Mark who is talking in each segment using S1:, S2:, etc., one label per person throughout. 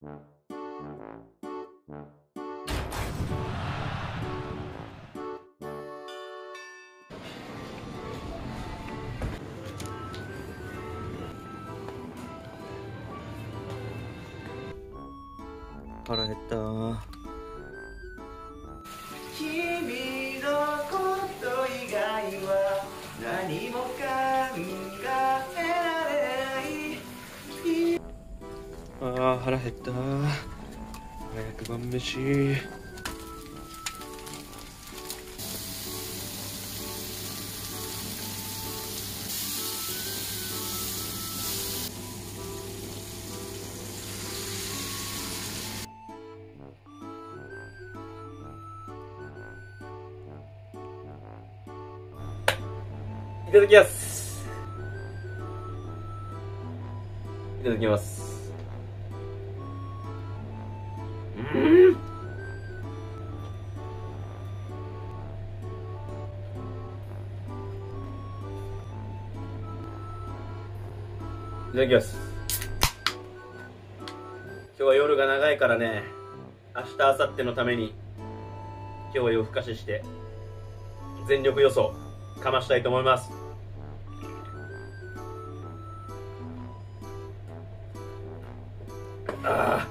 S1: 腹減ったー。
S2: 君のこと以外は何も考えられない。
S1: あー腹減ったー。早く晩飯。
S2: いただきます。いただきます。いただきます。今日は夜が長いからね、明日明後日のために今日は夜更かしして全力予想かましたいと思います。ああ、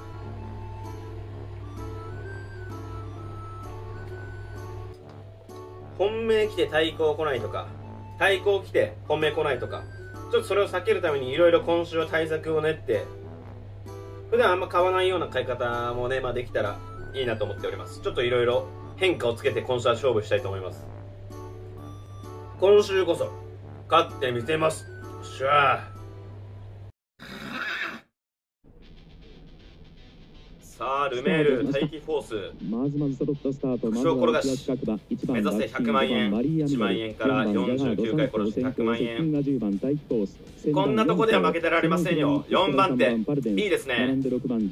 S2: 本命来て対抗来ないとか、対抗来て本命来ないとか、ちょっとそれを避けるためにいろいろ今週は対策を練って、普段あんま買わないような買い方もね、できたらいいなと思っております。ちょっといろいろ変化をつけて今週は勝負したいと思います。今週こそ勝ってみせます。よっしゃー。さあ、ルメール待機フォース、
S3: まず揃ったスタート。
S2: 副賞転がし目指せ100万円、1万円から49回殺して100万円。こんなとこでは負けてられませんよ。4番手いいですね。こんな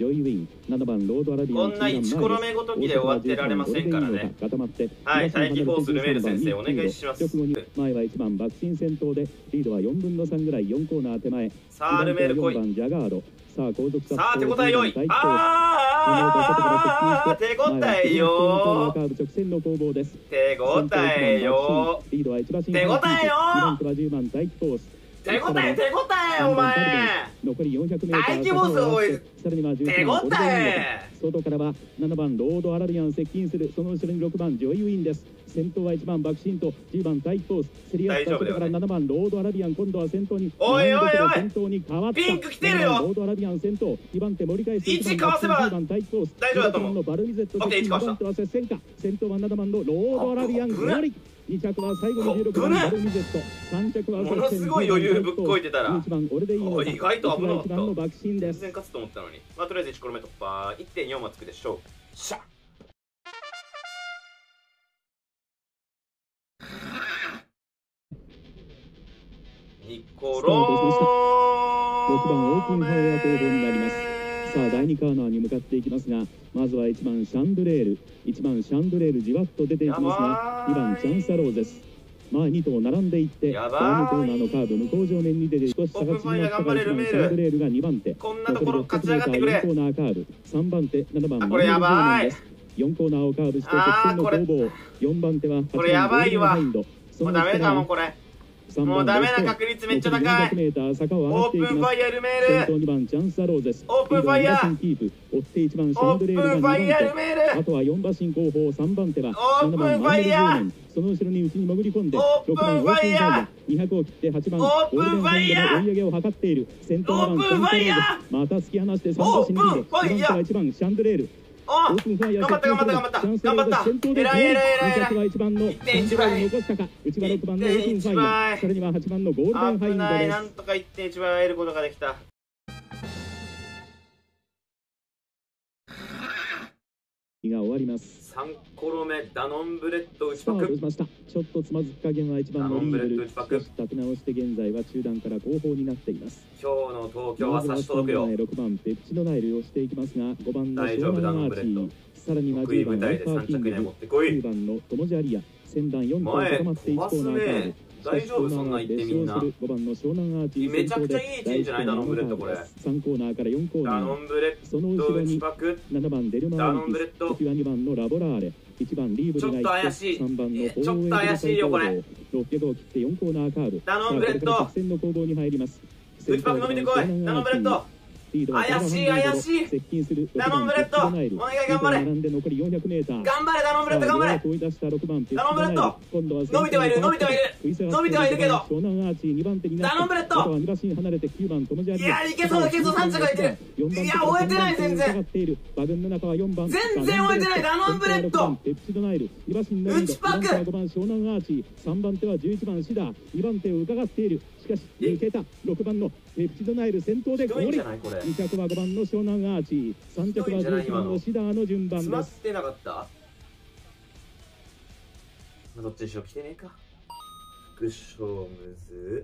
S2: 1コロ目ごときで終わってられませんからね。はい、待機フォースルメール先生お願いします。
S3: 前は1番爆心先頭でリードは4分の3ぐらい、4コーナー手前。
S2: さあ、ルメール来い。
S3: さあ、後続
S2: さあ、手応え良い。手応えよ。手応えよ。手応えよ。手応えお前。
S3: 残り400メートル。
S2: 待機フォースおい。手応え。
S3: 外からは7番ロードアラビアン接近する。その後ろに6番ジョイウィンです。先頭は1番爆心と10番大コース。競り合った外から7番ロードアラビアン、今度は先頭に。
S2: おいおいおい。
S3: 先頭に変わった。
S2: ピンク来てるよ。
S3: ロードアラビアン先頭。2番手盛り返す。
S2: 1かわせば大丈夫だと思う。
S3: バルミゼット。2番手は接戦か。先頭は7番のロードアラビアンゴーリ。2着は最後の16番バルミゼット。3着は
S2: ものすごい余裕ぶっこいてたら
S3: 11番俺でいいの
S2: 意外と危なかった。
S3: の爆心です。
S2: 全然勝つと思ったのに、とりあえず1コロ目突破。 1.4 はつくでしょう。しゃ2コロ
S3: 6番オープンファイア攻防になります。さあ、第2カーナーに向かっていきますが、まずは1番シャンドレール、1番シャンドレールじわっと出ていきますが、2番チャンスアローです。前2頭並んでいって、第2コーナーのカーブ向こう上面に出て少し差が縮まったから1番シャンドレールが2番手。
S2: こんなところ勝ち上がってくれ。
S3: 4コーナーカーブ、3番手7番
S2: これやばい。
S3: 4コーナーをカーブして直線の攻防。4番手は8番
S2: これやばいわ。もうダメだもんこれ。もうダメな確率めっちゃ高い。オープンファイヤールメール。
S3: 2番チャンスアローです。
S2: オープンファイヤー。
S3: 追って1番シャンドレールが2番手。あとは4馬身後方3番手は7番マイル10年。その後ろに内に潜り込んで6番オープンファイヤー。200を切って8番ゴールデンハインドの追い上げを図っている。先頭7番チャンスアローです。また突き放して3馬身リード。2番手は1番シャンドレール。オープンファイヤー、
S2: 頑張った。偉い。
S3: 1番の3番残したか。内は6番のオープンファイヤー。さらには8番のゴールデンハインドです。
S2: なんとか 1.1 倍得ることができた。
S3: が終わります。
S2: 3コロ目ダノンブレッド内パ
S3: ク。ちょっとつまずき加減は1番のリードル。少し立て直して現在は中段から後方になっています。
S2: 今日の東京は差し届くよ。
S3: 6番ペプチドナイルをしていきますが、5番のショーマンアーチー、さらには10番アルファキング、9番のトモジャリア、先団4頭固まって1コーナーカーブ、
S2: 大丈夫そんな言ってみんな。
S3: 5番の湘南アーチ
S2: めちゃくちゃいい位置じゃないダノンブレッドこれ。
S3: 3コーナーから4コーナー。
S2: ダノンブレッ
S3: その後ろに7番デルマーイキス、時は2番のラボラーレ、1番リーブルがいて、3番の
S2: ちょっと怪しいよこれ。
S3: 600を切って4コーナーカーブ。
S2: ダノンブレッド。
S3: 直線の攻防に入ります。
S2: 内パク伸びてこい。ダノンブレッド。怪しい怪しい。
S3: 接近する
S2: ダノンブレッド。お願い頑張れ。
S3: 並んで残り400メーター。
S2: 頑張れダノンブレッド頑張れ。ダノンブレッド。伸びてはいる伸びてはいる伸びてはいるけど。
S3: 湘南アーチ2番手にな
S2: ダノンブレッド。
S3: 2馬身離れて9番トムジャーリ。
S2: いやいけそうだけど3着がいてる。いや終えてない全然。
S3: 馬群の中は4番。
S2: 全然終えてないダノンブレッド。
S3: ペプチドナイル2馬身のリード。
S2: 内パク。
S3: 5番湘南アーチ、3番手は11番シダー、2番手を伺っている。しかし抜けた6番のペプチドナイル先頭でゴール。2着は5番の湘南アーチ、3着は11番のシダーの順番です。
S2: 詰まってなかった。どっちにしろ来てねえか。副賞むず。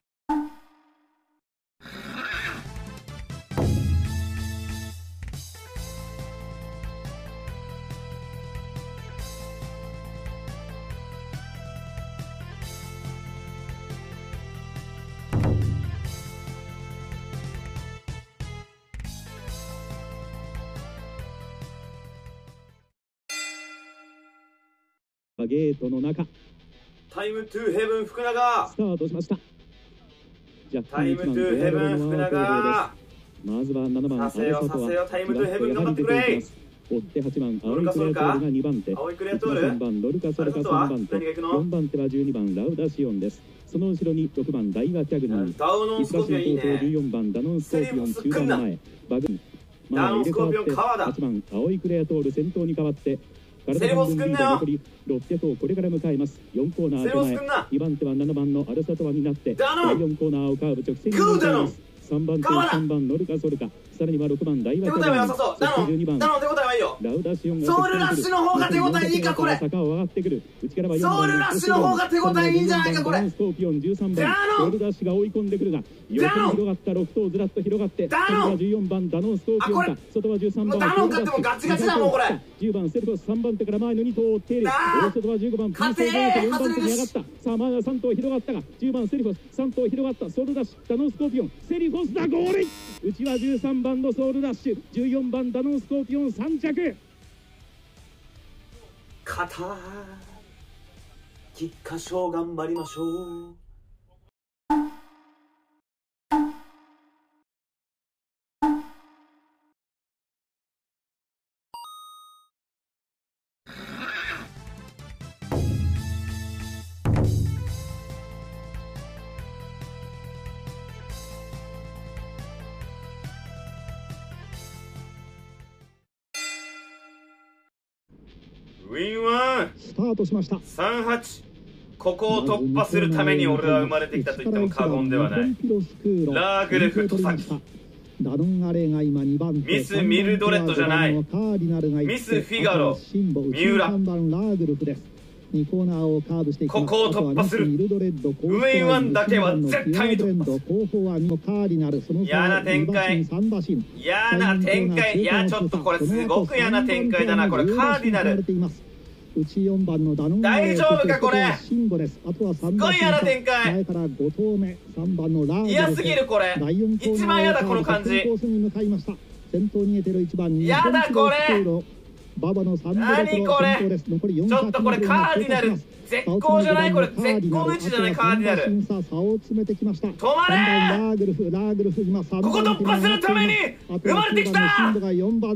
S3: ゲートの中、
S2: タイムトゥーヘブン福永
S3: スタートしました。
S2: タイムトゥーヘブン福永。
S3: まずは7番
S2: させよさせよタイムトゥーヘブン頑張ってくれ。
S3: 追って8番青いクレアトールが2番手、
S2: 青いクレアトール、
S3: 3番ロルカソルカ3番手、4番手は12番ラウダシオンです。その後ろに6番ダイワキャグニー、
S2: ダウノンスコーピオンいいね。
S3: 14番ダノンスコーピオン中盤前、バグン
S2: ダノンスコーピオン川田、
S3: 8番青いクレアトール先頭に変わって
S2: セレボスくんなよ。
S3: 残り600をこれから迎えます。4コーナー手前、2番手は7番のアルサトワになって第4コーナーをカーブ直線に向かいます。3番手3番ノルカソルカ、さらには6番ダイワキャグニー、12番ラウダシオンが
S2: ソウルラッシュの方が手応えいいかこれ。
S3: 坂を上がってくる。内からは4
S2: ソウルラッシュの方が手応えいいんじゃないかこれ。
S3: スコーピオン13番ソウルラッシュが追い込んでくるが、横に広がった6頭ずらっと広がって、外は14番ダノンスコーピオンか、外は13番
S2: ダノン勝ってもガチガチだもんこれ。
S3: 10番セルフォス3番手から前の2頭を追っている。大外は15番ピーソー4番手に上がった。さあまだ3頭広がったが、10番セルフォス3頭広がった。ソウルラッシュダノンスコーピオンセリフォスだゴール。内は13番のソウルラッシュ、14番ダノンスコーピオン3着。
S2: 肩菊花賞頑張りましょう。ウィンワン
S3: スタートしました。
S2: 38、ここを突破するために俺は生まれてきたと言っても過言ではない。ラーグルフトサキ、
S3: ダノンアレが今2番手、
S2: ミス・ミルドレッドじゃない、ミス・フィガロ、三浦、2コーナーをカーブしていきます。ここを突破する。ウェイワンだけは絶対に突破する。嫌な展開、嫌な展開、いやちょっとこれすごく嫌な展開だな。これカーディナル大丈夫かこれ。すごい嫌な展開、嫌すぎるこれ。一番嫌だこの感じ。嫌だこれ。何これ。ちょっとこれカーディナル絶好じゃない。これ絶好の位置じゃない。カーディナル止まれ。ここ突破するために生まれてきた。ウィンワン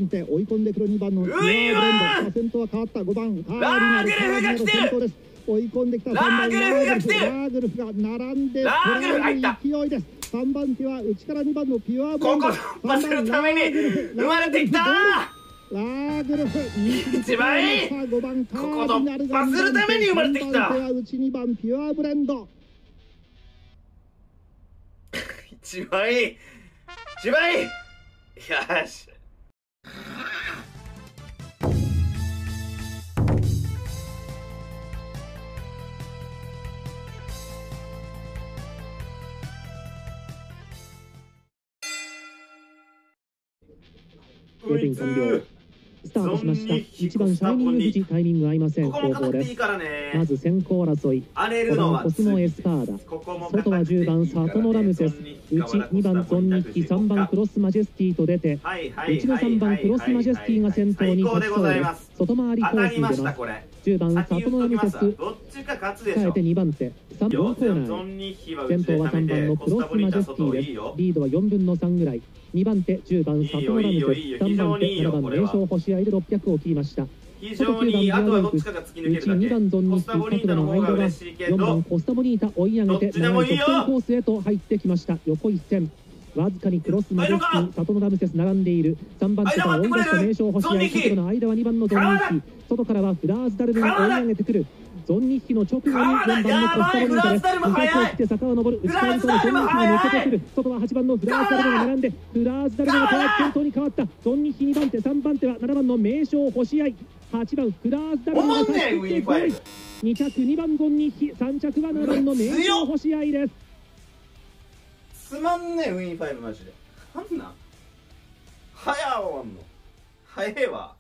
S2: ラーグルフが来てる。ラーグルフが来てる。ラーグルフ入った。
S3: 3番手は内から2番のピュアブ
S2: ここ突破するために生まれてきた。
S3: ラーグルフ
S2: 一番いい。ここ突破するために生まれてきた。
S3: 2番ピュアブレンド
S2: 一番いい。一番いい。よし。こいつ
S3: スタートしました。1番シャイニング富士、タイミング合いません。後方です。まず先行争い、5番コスモエスパーダ、外は10番サトノラムセス、内2番ゾンニッキ、3番クロスマジェスティと出て、内の3番クロスマジェスティが先頭に立ちそうです。外回りコースに出ます。10番サトノラムセス、控えて2番手、3番コーナー、先頭は3番のクロスマジェスティです。リードは4分の3ぐらい。2番手10番サトノラムセス、3番手7番名称星合で600を切りました。
S2: 非常にあとはどっちかが突き抜けるだけ。
S3: 2番ゾンニッキ角度の間は4番コスタボニータ追い上げて長い直線コースへと入ってきました。横一線わずかにクロスマジェスティ、サトノラムセス並んでいる。3番手から追い出した名称星合、角度の間は2番のゾンニッキ、外からはフラーズダルムが追い上げてくる。ゾンニッキの直後に4番のコスタボニータです。2着を切って坂を上る。内側にゾンニッキが抜けてくる。外は8番のフラーズダルムが並んで、フラーズダルムが先頭に変わった。ゾンニッキ2番手、3番手は7番の名称星合、8番フラーズダルムが差し切って5位。2着2番ゾンニッキ、3着は7番の名称星合です。
S2: つまんねえウィン5マジで。なんなん早終わんの早えわ。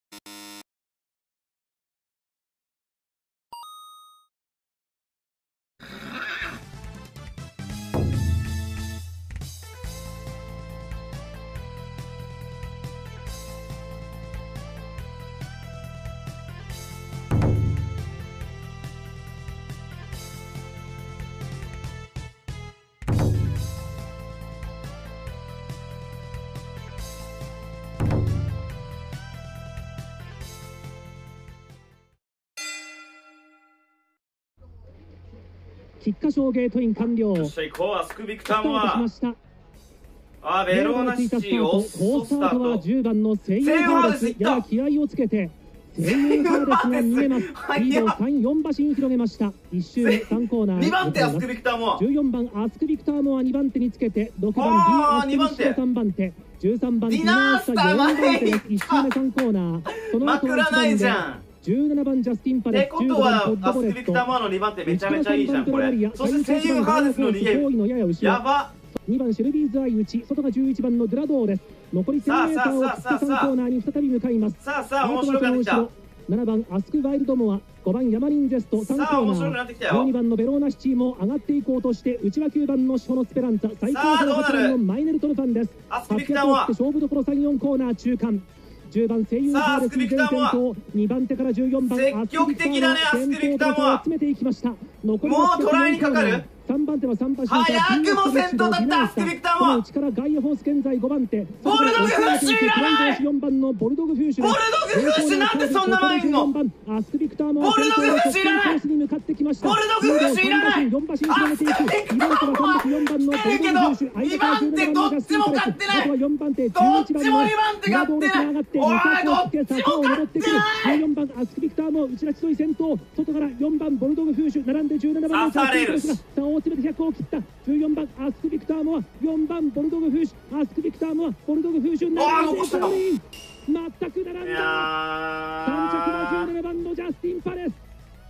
S3: 菊花賞ゲートイン完了。
S2: よっしゃ行こう。アスクビクターモア。あ、ベローナシティオッソスタートは
S3: 10番のセイユーハーデス、やや気合をつけてセイユーハーデスが逃げます。リードを3、4馬身広げました。1周目3コーナー
S2: 2番手アスクビクターモア、
S3: 14番アスクビクターモア2番手につけて、6番ビーアスクビクター3番手、13番ディナースター4番手です。1周目3コーナー、その後は1番で17番ジャスティンパレス、
S2: ってことはアスクビクターモアの2番手めちゃめちゃいいじゃんこれ。そしてセイユーハーデスの逃げやば。
S3: 2番シェルビーズアイ内、外が11番のドゥラドーです。残り 1000m を切って3コーナーに再び向かいます。
S2: さあさあ面白くなってきた。
S3: 7番アスクワイルドモア、5番ヤマリンジェスト3コーナー、12番のベローナシティも上がっていこうとして、内は9番のショノスペランツァ、最高の8番のマイネルトルパンです。800を切って勝負どころ3、4コーナー中間、10番セイユーハーデス前先頭、2番手から14番
S2: 積極的だねアスクビクターモア。
S3: 詰めていきました。残り
S2: もうトライにかかる。
S3: 3番手は3馬身
S2: 早くも先頭だったアスクビクターモア。
S3: 内からガイアフォース現在5番手、
S2: ボルドグフーシュいらない。
S3: 4番のボルドグフーシュ、
S2: ボルドグフーシュなんでそんな前にの。
S3: アスクビクターモア
S2: ボルドグフーシュいらない。
S3: に向かってきました。
S2: ボルドグフーシュいらない。
S3: 4馬身広げていく。2番手は4番のボルドグフーシュ、
S2: 2番手どっちも勝ってない。
S3: 4番手11
S2: どっちも
S3: 番
S2: 2番手勝ってない。おいどっちも勝ってない。
S3: 14番アスクビクターも内らち沿い先頭、外から4番ボルドグフーシュ並んで17番のジャスティンパレスが差を詰めて100を切った。14番アスクビクターモア、4番ボルドグフーシュ、アスクビクターモア、ボルドグフーシュ並んで3人全く並んだ。3着は17番のジャスティンパレス。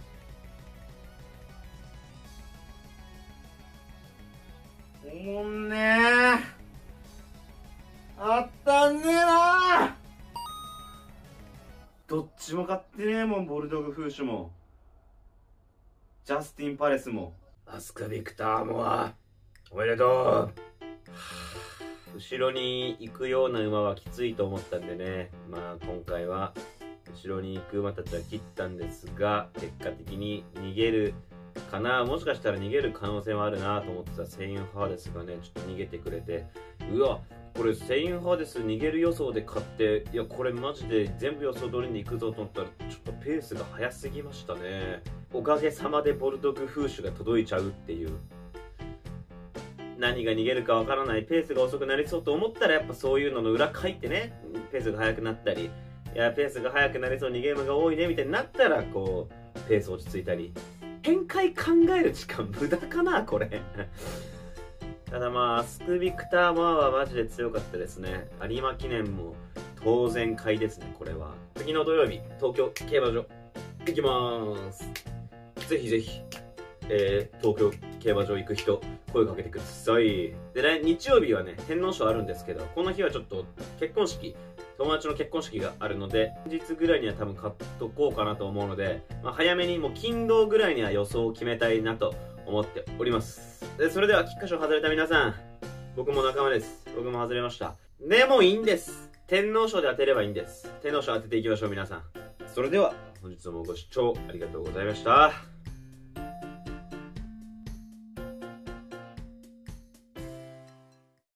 S2: おんねーあったんねえな。どっちも勝ってねえもん。ボルドグフーシュもジャスティンパレスも。アスクビクターモアおめでとう。後ろに行くような馬はきついと思ったんでね、まあ今回は後ろに行く馬たちは切ったんですが、結果的に逃げるかな、もしかしたら逃げる可能性はあるなと思ってたセイユーハーデスがねちょっと逃げてくれて、うわこれセイユーハーデス逃げる予想で勝って、いやこれマジで全部予想通りに行くぞと思ったらちょっとペースが速すぎましたね。おかげさまでボルドグフーシュが届いちゃうっていう、何が逃げるかわからない、ペースが遅くなりそうと思ったらやっぱそういうのの裏書いてね、ペースが速くなったり、いやペースが速くなりそうにゲームが多いねみたいになったらこうペース落ち着いたり、展開考える時間無駄かなこれただまあアスクビクターモアはマジで強かったですね。有馬記念も当然買いですね。これは次の土曜日東京競馬場行きまーす。ぜひぜひ、東京競馬場行く人声かけてください。でね、日曜日はね天皇賞あるんですけど、この日はちょっと結婚式友達の結婚式があるので、前日ぐらいには多分買っとこうかなと思うので、早めにもう金土ぐらいには予想を決めたいなと思っております。で、それでは菊花賞外れた皆さん、僕も仲間です。僕も外れました。でもいいんです。天皇賞で当てればいいんです。天皇賞当てていきましょう皆さん。それでは本日もご視聴ありがとうございました。